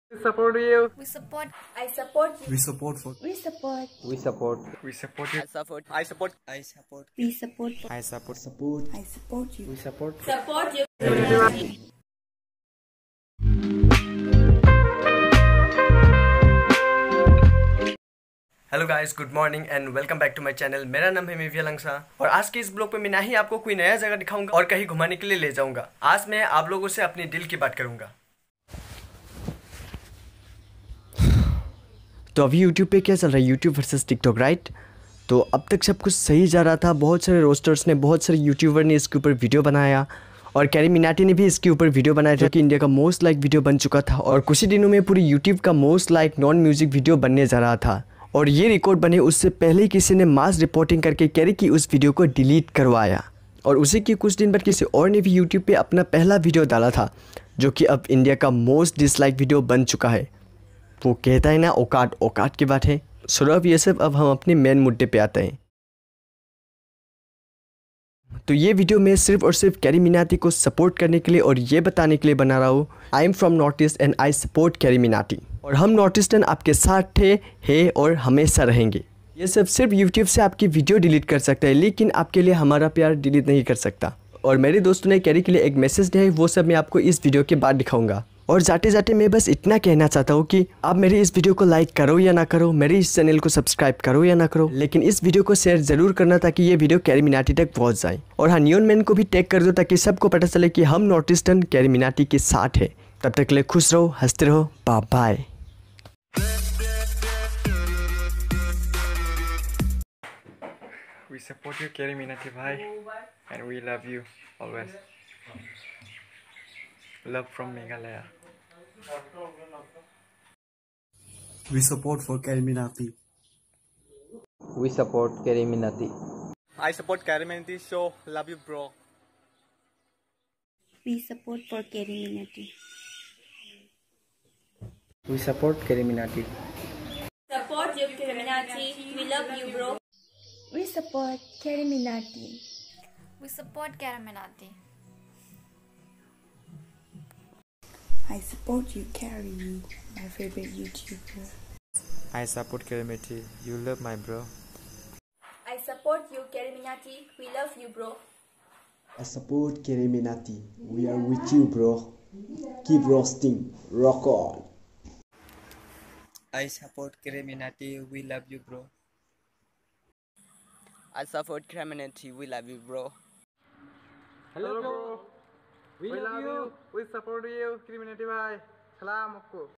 We support you. We support. I support you. We support for. We support. We support. We support you. I support. I support. I support. We support. I support. Support. I support you. We support. Support you. Hello guys, good morning and welcome back to my channel. मेरा नाम है मेविया लंगसा और आज के इस blog पे मैं ना ही आपको कोई नया जगह दिखाऊंगा और कहीं घुमाने के लिए ले जाऊंगा। आज मैं आप लोगों से अपनी दिल की बात करूंगा। तो अभी यूट्यूब पे क्या चल रहा है, यूट्यूब वर्सेस टिकटॉक, राइट? तो अब तक सब कुछ सही जा रहा था। बहुत सारे रोस्टर्स ने, बहुत सारे यूट्यूबर ने इसके ऊपर वीडियो बनाया और कैरी मिनाटी ने भी इसके ऊपर वीडियो बनाया जो कि इंडिया का मोस्ट लाइक वीडियो बन चुका था और कुछ ही दिनों में पूरी यूट्यूब का most like non music video बनने जा रहा था। और ये रिकॉर्ड बने उससे पहले किसी ने मास रिपोर्टिंग करके कैरी की उस वीडियो को डिलीट करवाया और उसी के कुछ दिन बाद किसी और ने भी यूट्यूब पे अपना पहला वीडियो डाला था जो कि अब इंडिया का मोस्ट डिसलाइक वीडियो बन चुका है। वो कहता है ना, औकात औकात की बात है। सो अब ये सब, अब हम अपने मेन मुद्दे पे आते हैं। तो ये वीडियो मैं सिर्फ और सिर्फ कैरी मिनाटी को सपोर्ट करने के लिए और ये बताने के लिए बना रहा हूँ, I am from north east and I support Carry Minati. और हम नॉर्थ ईस्टर्न आपके साथ थे, है और हमेशा रहेंगे। ये सब सिर्फ यूट्यूब से आपकी वीडियो डिलीट कर सकता है लेकिन आपके लिए हमारा प्यार डिलीट नहीं कर सकता। और मेरे दोस्तों ने कैरी के लिए एक मैसेज दिया है, वो सब मैं आपको इस वीडियो के बाद दिखाऊंगा। और जाते जाते मैं बस इतना कहना चाहता हूँ कि आप मेरे इस वीडियो को लाइक करो या ना करो, मेरे इस चैनल को सब्सक्राइब करो या ना करो, लेकिन इस वीडियो को शेयर जरूर करना ताकि ये वीडियो कैरी मिनाटी तक पहुँच जाए। और हाँ, नियॉन मैन को भी टैग कर दो ताकि सबको पता चले कि हम नॉर्थ ईस्टर्न कैरी मिनाटी के साथ है। तब तक के लिए खुश रहो, हंसते रहो, bye bye. We support you, Kerry Minati bhai, and we love you always. Love from Meghalaya. We support for Kerry Minati. We support Kerry Minati. I support Kerry Minati. So love you, bro. We support for Kerry Minati. We support Kerry Minati. Support you, Kerry Minati. We love you, bro. We support Kerry Minati. We support Kerry Minati. I support you, Kerry, my favorite YouTuber. I support Kerry Minati. You love my bro. I support you, Kerry Minati. We love you, bro. I support Kerry Minati. We are with you, bro. Keep roasting. Rock on. I support Kerry Minati. We love you, bro. I support Kerry Minati. We love you, bro. Hello bro. We love you. We support you, Kerry Minati bhai. Salam आपको.